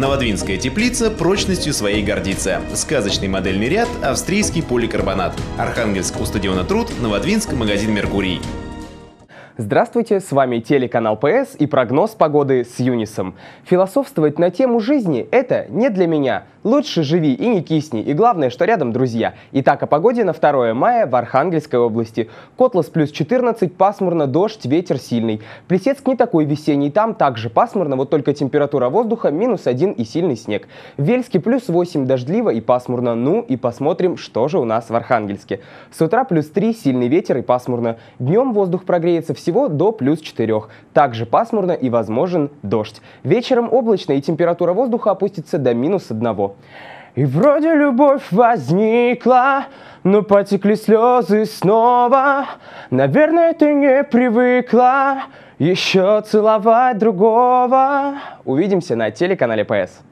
Новодвинская теплица прочностью своей гордится. Сказочный модельный ряд «Австрийский поликарбонат». Архангельск у стадиона Труд, Новодвинск, магазин «Меркурий». Здравствуйте, с вами телеканал ПС и прогноз погоды с Юнисом. Философствовать на тему жизни – это не для меня. Лучше живи и не кисни, и главное, что рядом друзья. Итак, о погоде на 2 мая в Архангельской области. Котлас плюс 14, пасмурно, дождь, ветер сильный. Плесецк не такой весенний, там также пасмурно, вот только температура воздуха -1 и сильный снег. В Вельске плюс 8, дождливо и пасмурно. Ну и посмотрим, что же у нас в Архангельске. С утра плюс 3, сильный ветер и пасмурно. Днем воздух прогреется всего до плюс 4. Также пасмурно и возможен дождь. Вечером облачно и температура воздуха опустится до -1. И вроде любовь возникла, но потекли слезы снова. Наверное, ты не привыкла еще целовать другого. Увидимся на телеканале ПС.